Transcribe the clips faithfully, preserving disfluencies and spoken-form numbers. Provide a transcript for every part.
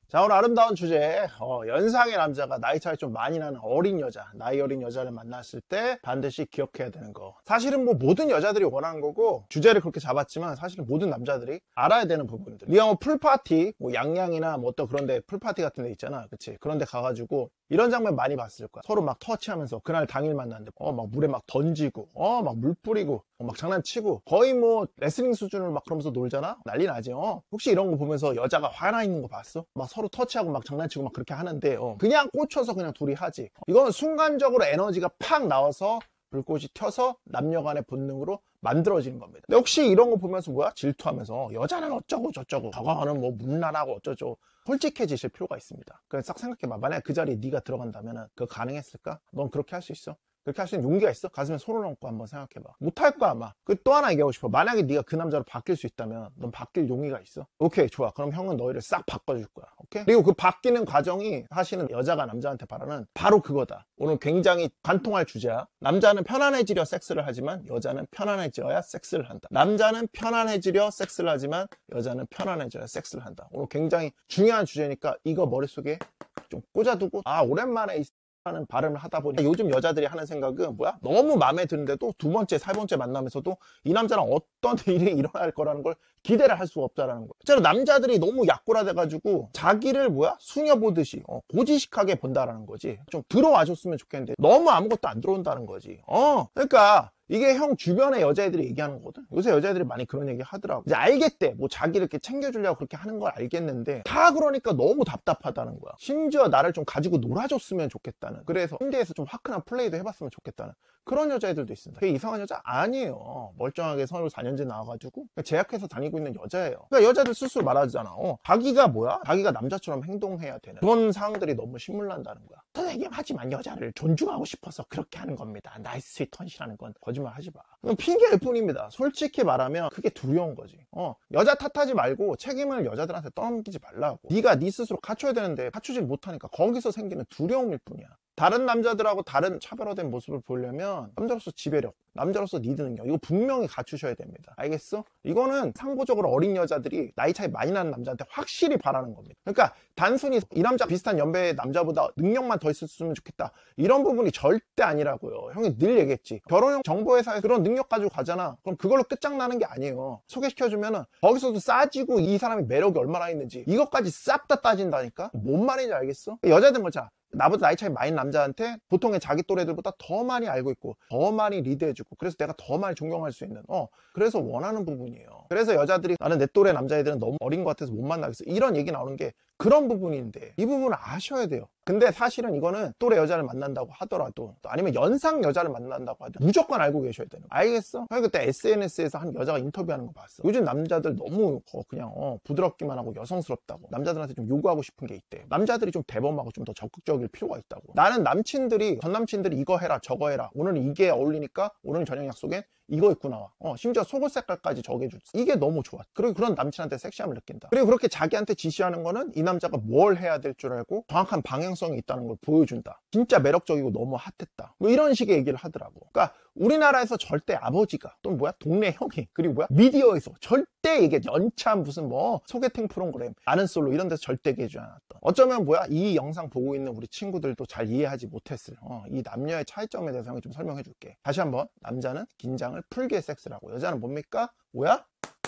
자, 오늘 아름다운 주제, 어, 연상의 남자가 나이 차이 좀 많이 나는 어린 여자, 나이 어린 여자를 만났을 때 반드시 기억해야 되는 거. 사실은 뭐 모든 여자들이 원하는 거고, 주제를 그렇게 잡았지만 사실은 모든 남자들이 알아야 되는 부분들. 네가 뭐 풀파티, 뭐 양양이나 뭐 또 그런 데 풀파티 같은 데 있잖아. 그치? 그런 데 가가지고 이런 장면 많이 봤을 거야. 서로 막 터치하면서 그날 당일 만났는데 어 막 물에 막 던지고 어 막 물 뿌리고 어, 막 장난치고 거의 뭐 레슬링 수준을 막 그러면서 놀잖아. 난리 나지. 어 혹시 이런 거 보면서 여자가 화나 있는 거 봤어? 막 서로 터치하고 막 장난치고 막 그렇게 하는데 어 그냥 꽂혀서 그냥 둘이 하지. 이건 순간적으로 에너지가 팍 나와서 불꽃이 튀어서 남녀 간의 본능으로 만들어지는 겁니다. 근데 혹시 이런 거 보면서 뭐야? 질투하면서 여자는 어쩌고 저쩌고 저거는 뭐 문란하고 어쩌고 솔직해지실 필요가 있습니다. 그래서 싹 생각해봐. 만약에 그 자리에 네가 들어간다면 그거 가능했을까? 넌 그렇게 할 수 있어? 그렇게 할 수 있는 용기가 있어? 가슴에 손을 얹고 한번 생각해봐. 못할 거야 아마. 그 또 하나 얘기하고 싶어. 만약에 네가 그 남자로 바뀔 수 있다면 넌 바뀔 용기가 있어? 오케이 좋아. 그럼 형은 너희를 싹 바꿔줄 거야. 오케이? 그리고 그 바뀌는 과정이 사실은 여자가 남자한테 바라는 바로 그거다. 오늘 굉장히 관통할 주제야. 남자는 편안해지려 섹스를 하지만 여자는 편안해져야 섹스를 한다. 남자는 편안해지려 섹스를 하지만 여자는 편안해져야 섹스를 한다. 오늘 굉장히 중요한 주제니까 이거 머릿속에 좀 꽂아두고 아 오랜만에 하는 발음을 하다 보니 요즘 여자들이 하는 생각은 뭐야? 너무 마음에 드는데도 두 번째, 세 번째 만나면서도 이 남자랑 어떤 일이 일어날 거라는 걸 기대를 할 수가 없다라는 거야. 실제로 남자들이 너무 약골화돼가지고 자기를 뭐야? 수녀 보듯이 어, 고지식하게 본다라는 거지. 좀 들어와 줬으면 좋겠는데 너무 아무것도 안 들어온다는 거지. 어, 그러니까 이게 형 주변의 여자애들이 얘기하는 거거든. 요새 여자애들이 많이 그런 얘기 하더라고. 이제 알겠대. 뭐 자기를 이렇게 챙겨주려고 그렇게 하는 걸 알겠는데 다 그러니까 너무 답답하다는 거야. 심지어 나를 좀 가지고 놀아줬으면 좋겠다는. 그래서 침대에서 좀 화끈한 플레이도 해봤으면 좋겠다는 그런 여자애들도 있습니다. 그게 이상한 여자 아니에요. 멀쩡하게 서울 사 년제 나와가지고 제약회사 다니고 있는 여자예요. 그러니까 여자들 스스로 말하잖아. 어, 자기가 뭐야? 자기가 남자처럼 행동해야 되는 그런 상황들이 너무 신물난다는 거야. 선생님 하지만 여자를 존중하고 싶어서 그렇게 하는 겁니다. 나이스 스윗 턴시라는 건 거짓말 하지 마. 그건 핑계일 뿐입니다. 솔직히 말하면 그게 두려운 거지. 어, 여자 탓하지 말고 책임을 여자들한테 떠넘기지 말라고. 네가 네 스스로 갖춰야 되는데 갖추질 못하니까 거기서 생기는 두려움일 뿐이야. 다른 남자들하고 다른 차별화된 모습을 보려면 남자로서 지배력, 남자로서 리드 능력 이거 분명히 갖추셔야 됩니다. 알겠어? 이거는 상보적으로 어린 여자들이 나이 차이 많이 나는 남자한테 확실히 바라는 겁니다. 그러니까 단순히 이 남자 비슷한 연배의 남자보다 능력만 더 있었으면 좋겠다 이런 부분이 절대 아니라고요. 형이 늘 얘기했지. 결혼형 정보회사에서 그런 능력 가지고 가잖아. 그럼 그걸로 끝장나는 게 아니에요. 소개시켜주면은 거기서도 싸지고 이 사람이 매력이 얼마나 있는지 이것까지 싹 다 따진다니까? 뭔 말인지 알겠어? 여자들 뭐자 나보다 나이 차이 많은 남자한테 보통의 자기 또래들보다 더 많이 알고 있고 더 많이 리드해주고 그래서 내가 더 많이 존경할 수 있는 어 그래서 원하는 부분이에요. 그래서 여자들이 나는 내 또래 남자애들은 너무 어린 것 같아서 못 만나겠어 이런 얘기 나오는 게 그런 부분인데 이 부분을 아셔야 돼요. 근데 사실은 이거는 또래 여자를 만난다고 하더라도 아니면 연상 여자를 만난다고 하더라도 무조건 알고 계셔야 되는 거야. 알겠어? 형 그때 에스엔에스에서 한 여자가 인터뷰하는 거 봤어. 요즘 남자들 너무 그냥 어, 부드럽기만 하고 여성스럽다고 남자들한테 좀 요구하고 싶은 게 있대. 남자들이 좀 대범하고 좀 더 적극적일 필요가 있다고. 나는 남친들이 전 남친들이 이거 해라 저거 해라 오늘은 이게 어울리니까 오늘 저녁 약속엔 이거 입고 나와. 어, 심지어 속옷 색깔까지 정해줬어. 이게 너무 좋아. 그리고 그런 남친한테 섹시함을 느낀다. 그리고 그렇게 자기한테 지시하는 거는 이 남자가 뭘 해야 될 줄 알고 정확한 방향성이 있다는 걸 보여준다. 진짜 매력적이고 너무 핫했다. 뭐 이런 식의 얘기를 하더라고. 그러니까 우리나라에서 절대 아버지가 또는 뭐야 동네 형이 그리고 뭐야 미디어에서 절대 이게 연차 무슨 뭐 소개팅 프로그램 아는 솔로 이런 데서 절대 얘기해주지 않았던. 어쩌면 뭐야 이 영상 보고 있는 우리 친구들도 잘 이해하지 못했을 어, 이 남녀의 차이점에 대해서 형이 좀 설명해 줄게. 다시 한번 남자는 긴장을 풀게 섹스를 하고 여자는 뭡니까? 뭐야?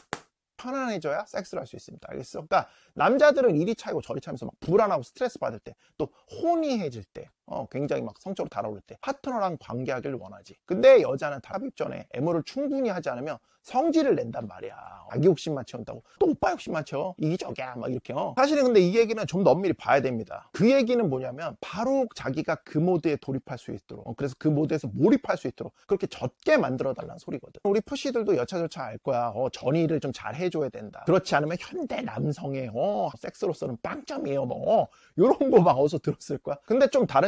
편안해져야 섹스를 할 수 있습니다. 알겠어? 그러니까 남자들은 이리 차이고 저리 차면서 막 불안하고 스트레스 받을 때 또 혼이해질 때 어, 굉장히 막 성적으로 달아오를 때 파트너랑 관계하기를 원하지. 근데 여자는 삽입 전에 애무를 충분히 하지 않으면 성질을 낸단 말이야. 자기 욕심만 채운다고 또 오빠 욕심만 채워 이기적이야 막 이렇게. 어. 사실은 근데 이 얘기는 좀 더 엄밀히 봐야 됩니다. 그 얘기는 뭐냐면 바로 자기가 그 모드에 돌입할 수 있도록 어, 그래서 그 모드에서 몰입할 수 있도록 그렇게 젖게 만들어 달라는 소리거든. 우리 푸시들도 여차저차 알 거야. 어, 전의를 좀 잘 해줘야 된다. 그렇지 않으면 현대 남성의 어, 섹스로서는 빵점이에요 뭐 어, 이런 거 막 어디서 들었을 거야. 근데 좀 다른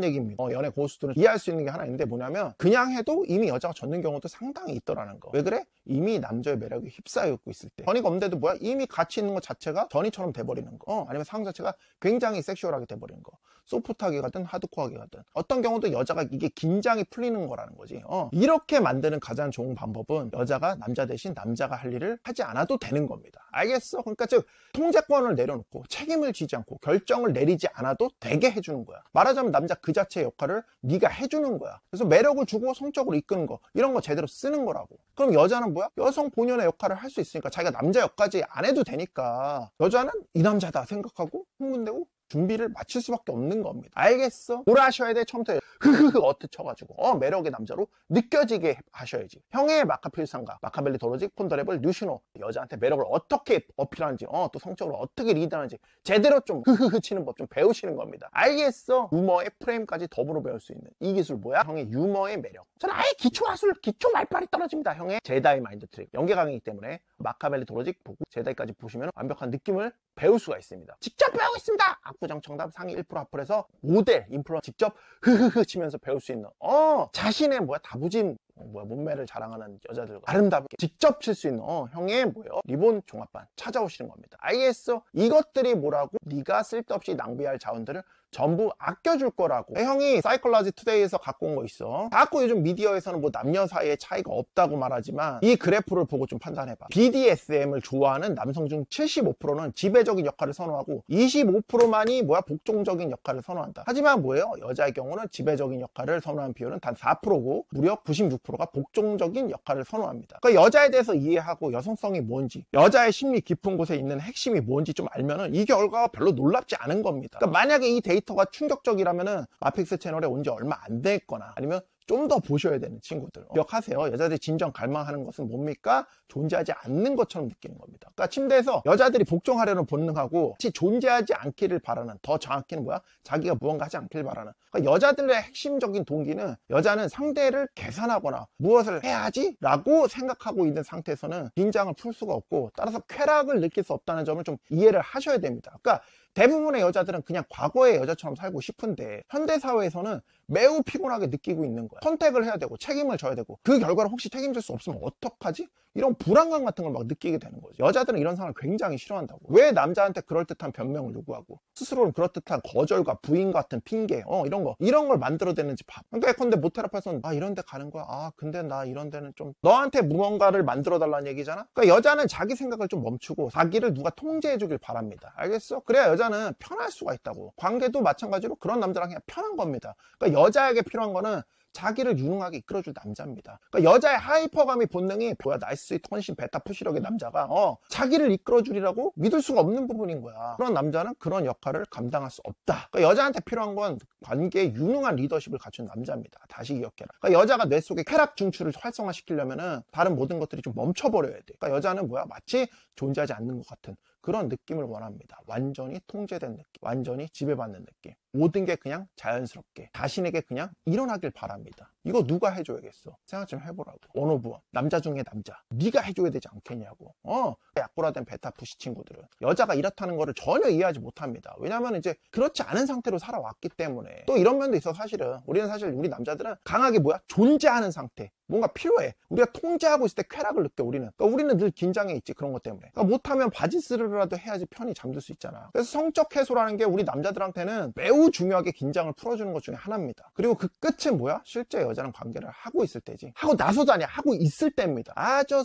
얘기입니다. 어, 연애 고수들은 이해할 수 있는 게 하나 있는데 뭐냐면 그냥 해도 이미 여자가 젖는 경우도 상당히 있더라는 거. 왜 그래? 이미 남자의 매력에 휩싸여 있고 있을 때. 전이가 없는데도 뭐야? 이미 같이 있는 것 자체가 전이처럼 돼버리는 거. 어, 아니면 상 자체가 굉장히 섹슈얼하게 돼버리는 거. 소프트하게 가든 하드코어하게 가든. 어떤 경우도 여자가 이게 긴장이 풀리는 거라는 거지. 어, 이렇게 만드는 가장 좋은 방법은 여자가 남자 대신 남자가 할 일을 하지 않아도 되는 겁니다. 알겠어? 그러니까 즉 통제권을 내려놓고 책임을 지지 않고 결정을 내리지 않아도 되게 해주는 거야. 말하자면 남자 그 자체의 역할을 네가 해주는 거야. 그래서 매력을 주고 성적으로 이끄는 거, 이런 거 제대로 쓰는 거라고. 그럼 여자는 뭐야? 여성 본연의 역할을 할 수 있으니까 자기가 남자 역까지 안 해도 되니까 여자는 이 남자다 생각하고 흥분되고 준비를 마칠 수밖에 없는 겁니다. 알겠어? 뭘 하셔야 돼? 처음부터 흐흐흐 어트 쳐가지고 어 매력의 남자로 느껴지게 하셔야지. 형의 마카필상가, 마카벨리 도로직, 폰더레블, 뉴시노 여자한테 매력을 어떻게 어필하는지 어 또 성적으로 어떻게 리드하는지 제대로 좀 흐흐흐 치는 법 좀 배우시는 겁니다. 알겠어? 유머의 프레임까지 더불어 배울 수 있는 이 기술 뭐야? 형의 유머의 매력. 저는 아예 기초 하술, 기초 말빨이 떨어집니다. 형의 제다이 마인드 트릭 연계 강의이기 때문에 마카벨리 도로직 보고 제다이까지 보시면 완벽한 느낌을 배울 수가 있습니다. 직접 배우고 있습니다. 압구정 청담 상위 일 퍼센트 앞으로서 모델 인플루언서 직접 흐흐흐 치면서 배울 수 있는 어 자신의 뭐야 다부진 어, 뭐야 몸매를 자랑하는 여자들과 아름답게 직접 칠 수 있는 어 형의 뭐예요 리본 종합반 찾아오시는 겁니다. 알겠어? 이것들이 뭐라고? 네가 쓸데없이 낭비할 자원들을 전부 아껴줄 거라고. 형이 사이콜라지 투데이에서 갖고 온 거 있어. 자꾸 요즘 미디어에서는 뭐 남녀 사이에 차이가 없다고 말하지만 이 그래프를 보고 좀 판단해봐. 비디에스엠을 좋아하는 남성 중 칠십오 퍼센트는 지배적인 역할을 선호하고 이십오 퍼센트만이 뭐야 복종적인 역할을 선호한다. 하지만 뭐예요? 여자의 경우는 지배적인 역할을 선호하는 비율은 단 사 퍼센트고 무려 구십육 퍼센트가 복종적인 역할을 선호합니다. 그러니까 여자에 대해서 이해하고 여성성이 뭔지, 여자의 심리 깊은 곳에 있는 핵심이 뭔지 좀 알면은 이 결과가 별로 놀랍지 않은 겁니다. 그러니까 만약에 이 데이터 가 충격적이라면은 마픽스 채널에 온 지 얼마 안 됐거나 아니면 좀 더 보셔야 되는 친구들 기억하세요. 여자들이 진정 갈망하는 것은 뭡니까? 존재하지 않는 것처럼 느끼는 겁니다. 그러니까 침대에서 여자들이 복종하려는 본능하고 같이 존재하지 않기를 바라는, 더 정확히는 뭐야? 자기가 무언가 하지 않기를 바라는. 그러니까 여자들의 핵심적인 동기는 여자는 상대를 계산하거나 무엇을 해야지? 라고 생각하고 있는 상태에서는 긴장을 풀 수가 없고 따라서 쾌락을 느낄 수 없다는 점을 좀 이해를 하셔야 됩니다. 그러니까 대부분의 여자들은 그냥 과거의 여자처럼 살고 싶은데 현대사회에서는 매우 피곤하게 느끼고 있는 거야. 선택을 해야 되고 책임을 져야 되고 그 결과를 혹시 책임질 수 없으면 어떡하지? 이런 불안감 같은 걸 막 느끼게 되는 거죠. 여자들은 이런 상황을 굉장히 싫어한다고. 왜 남자한테 그럴듯한 변명을 요구하고 스스로는 그럴듯한 거절과 부인 같은 핑계 어 이런 거 이런 걸 만들어내는지 봐. 그러니까 예컨대 모테라피에서는 아 이런 데 가는 거야. 아 근데 나 이런 데는 좀 너한테 무언가를 만들어 달라는 얘기잖아. 그러니까 여자는 자기 생각을 좀 멈추고 자기를 누가 통제해 주길 바랍니다. 알겠어? 그래야 여자는 편할 수가 있다고. 관계도 마찬가지로 그런 남자랑 그냥 편한 겁니다. 그러니까 여자에게 필요한 거는 자기를 유능하게 이끌어줄 남자입니다. 그러니까 여자의 하이퍼감이 본능이 뭐야 나이스 스윗 헌신 베타 푸시력의 남자가 어 자기를 이끌어주리라고 믿을 수가 없는 부분인 거야. 그런 남자는 그런 역할을 감당할 수 없다. 그러니까 여자한테 필요한 건 관계에 유능한 리더십을 갖춘 남자입니다. 다시 기억해라. 그러니까 여자가 뇌 속에 쾌락 중추를 활성화시키려면은 다른 모든 것들이 좀 멈춰버려야 돼. 그러니까 여자는 뭐야 마치 존재하지 않는 것 같은 그런 느낌을 원합니다. 완전히 통제된 느낌, 완전히 지배받는 느낌. 모든 게 그냥 자연스럽게 자신에게 그냥 일어나길 바랍니다. 이거 누가 해줘야겠어? 생각 좀 해보라고. 원오브원 남자 중에 남자 네가 해줘야 되지 않겠냐고. 어 약골화된 베타푸시 친구들은 여자가 이렇다는 거를 전혀 이해하지 못합니다. 왜냐면 이제 그렇지 않은 상태로 살아왔기 때문에. 또 이런 면도 있어. 사실은 우리는 사실 우리 남자들은 강하게 뭐야 존재하는 상태, 뭔가 필요해. 우리가 통제하고 있을 때 쾌락을 느껴. 우리는 그러니까 우리는 늘 긴장해 있지. 그런 것 때문에. 그러니까 못하면 바지 스르르라도 해야지 편히 잠들 수 있잖아. 그래서 성적 해소라는 게 우리 남자들한테는 매우 중요하게 긴장을 풀어주는 것 중에 하나입니다. 그리고 그 끝은 뭐야? 실제 여자랑 관계를 하고 있을 때지. 하고 나서도 아니야. 하고 있을 때입니다. 아저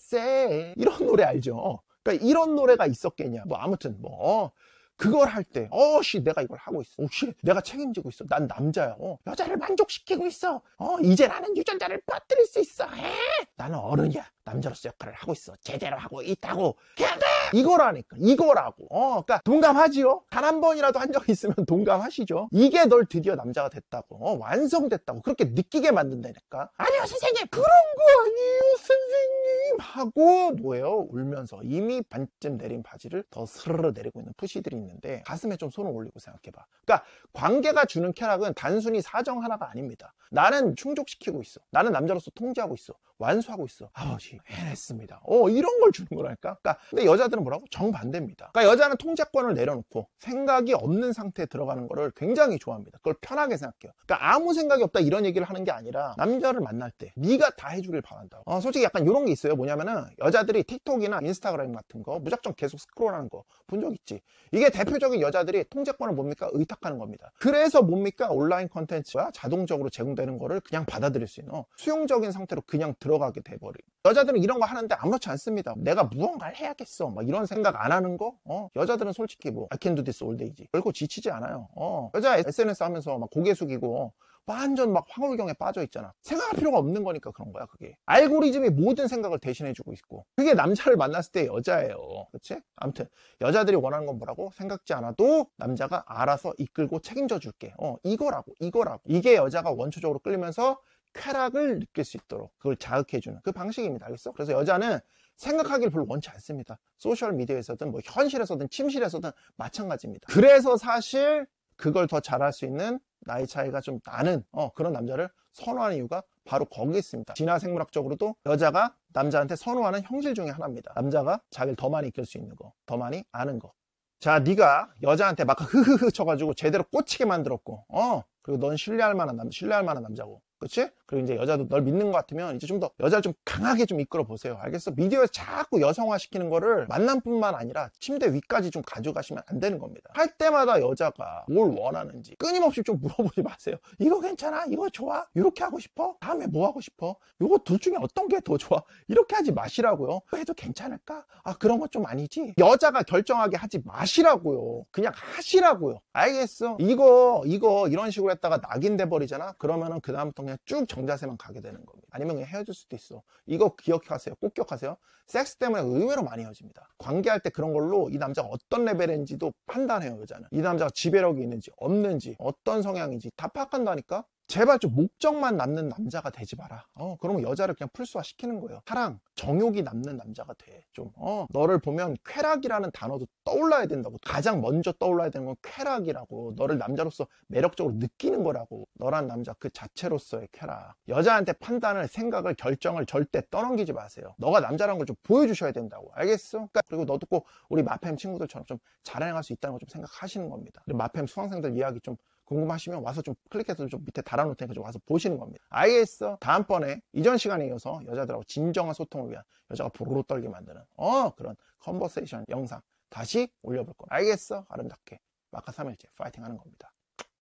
셋세 이런 노래 알죠? 그러니까 이런 노래가 있었겠냐. 뭐 아무튼 뭐 그걸 할 때 어씨 내가 이걸 하고 있어. 오씨 내가 책임지고 있어. 난 남자야. 어, 여자를 만족시키고 있어. 어 이제 나는 유전자를 퍼뜨릴 수 있어. 에? 나는 어른이야. 남자로서 역할을 하고 있어. 제대로 하고 있다고. 그냥 이거라니까. 이거라고. 어, 그러니까 동감하지요? 단 한 번이라도 한 적이 있으면 동감하시죠? 이게 널 드디어 남자가 됐다고. 어, 완성됐다고. 그렇게 느끼게 만든다니까. 아니요, 선생님. 그런 거 아니에요, 선생님. 하고 뭐예요? 울면서 이미 반쯤 내린 바지를 더 스르르 내리고 있는 푸시들이 있는데 가슴에 좀 손을 올리고 생각해봐. 그러니까 관계가 주는 쾌락은 단순히 사정 하나가 아닙니다. 나는 충족시키고 있어. 나는 남자로서 통제하고 있어. 완수하고 있어. 아버지 해냈습니다. 어 이런 걸 주는 거라니까. 그러니까 근데 여자들은 뭐라고? 정반대입니다. 그러니까 여자는 통제권을 내려놓고 생각이 없는 상태에 들어가는 거를 굉장히 좋아합니다. 그걸 편하게 생각해요. 그러니까 아무 생각이 없다 이런 얘기를 하는 게 아니라 남자를 만날 때 네가 다 해주길 바란다고. 어, 솔직히 약간 이런 게 있어요. 뭐냐면은 여자들이 틱톡이나 인스타그램 같은 거 무작정 계속 스크롤하는 거 본 적 있지. 이게 대표적인 여자들이 통제권을 뭡니까? 의탁하는 겁니다. 그래서 뭡니까? 온라인 컨텐츠가 자동적으로 제공되는 거를 그냥 받아들일 수 있는 수용적인 상태로 그냥 들어가게 돼버려. 여자들은 이런 거 하는데 아무렇지 않습니다. 내가 무언가를 해야겠어 막 이런 생각 안 하는 거. 어, 여자들은 솔직히 뭐 I can do this all day지. 결코 지치지 않아요. 어, 여자 에스엔에스 하면서 막 고개 숙이고 완전 막 황홀경에 빠져 있잖아. 생각할 필요가 없는 거니까 그런 거야. 그게 알고리즘이 모든 생각을 대신해주고 있고, 그게 남자를 만났을 때 여자예요. 그치? 아무튼 여자들이 원하는 건 뭐라고? 생각지 않아도 남자가 알아서 이끌고 책임져 줄게. 어, 이거라고 이거라고. 이게 여자가 원초적으로 끌리면서 쾌락을 느낄 수 있도록 그걸 자극해주는 그 방식입니다. 알겠어? 그래서 여자는 생각하기를 별로 원치 않습니다. 소셜미디어에서든 뭐 현실에서든 침실에서든 마찬가지입니다. 그래서 사실 그걸 더 잘할 수 있는 나이 차이가 좀 나는 어, 그런 남자를 선호하는 이유가 바로 거기 있습니다. 진화생물학적으로도 여자가 남자한테 선호하는 형질 중에 하나입니다. 남자가 자기를 더 많이 이끌 수 있는 거, 더 많이 아는 거. 자, 네가 여자한테 막 흐흐흐 쳐가지고 제대로 꽂히게 만들었고, 어, 그리고 넌 신뢰할 만한 남, 신뢰할 만한 남자고, 그치? 그리고 이제 여자도 널 믿는 것 같으면 이제 좀 더 여자를 좀 강하게 좀 이끌어 보세요. 알겠어? 미디어에서 자꾸 여성화 시키는 거를 만남뿐만 아니라 침대 위까지 좀 가져가시면 안 되는 겁니다. 할 때마다 여자가 뭘 원하는지 끊임없이 좀 물어보지 마세요. 이거 괜찮아? 이거 좋아? 이렇게 하고 싶어? 다음에 뭐 하고 싶어? 이거 둘 중에 어떤 게 더 좋아? 이렇게 하지 마시라고요. 해도 괜찮을까? 아, 그런 거 좀 아니지? 여자가 결정하게 하지 마시라고요. 그냥 하시라고요. 알겠어? 이거 이거 이런 식으로 했다가 낙인 돼 버리잖아. 그러면은 그 다음부터 그냥 쭉 정자세만 가게 되는 겁니다. 아니면 그냥 헤어질 수도 있어. 이거 기억하세요. 꼭 기억하세요. 섹스 때문에 의외로 많이 헤어집니다. 관계할 때 그런 걸로 이 남자가 어떤 레벨인지도 판단해요. 여자는 이 남자가 지배력이 있는지 없는지 어떤 성향인지 다 파악한다니까. 제발 좀 목적만 남는 남자가 되지 마라. 어, 그러면 여자를 그냥 풀수화 시키는 거예요. 사랑, 정욕이 남는 남자가 돼. 좀, 어, 너를 보면 쾌락이라는 단어도 떠올라야 된다고. 가장 먼저 떠올라야 되는 건 쾌락이라고. 너를 남자로서 매력적으로 느끼는 거라고. 너란 남자 그 자체로서의 쾌락. 여자한테 판단을, 생각을, 결정을 절대 떠넘기지 마세요. 너가 남자라는 걸 좀 보여주셔야 된다고. 알겠어? 그러니까 그리고 너도 꼭 우리 마팸 친구들처럼 좀 잘해나갈 수 있다는 걸 좀 생각하시는 겁니다. 그리고 마팸 수강생들 이야기 좀 궁금하시면 와서 좀 클릭해서 좀 밑에 달아놓을 테니까 좀 와서 보시는 겁니다. 알겠어? 다음번에 이전 시간에 이어서 여자들하고 진정한 소통을 위한 여자가 보로로 떨게 만드는 어 그런 컨버세이션 영상 다시 올려볼 겁니다. 알겠어? 아름답게 마카 삼 일째 파이팅 하는 겁니다.